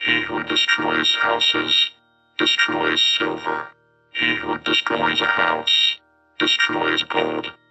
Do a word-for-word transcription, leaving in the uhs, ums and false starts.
He who destroys houses destroys silver. He who destroys a house destroys gold.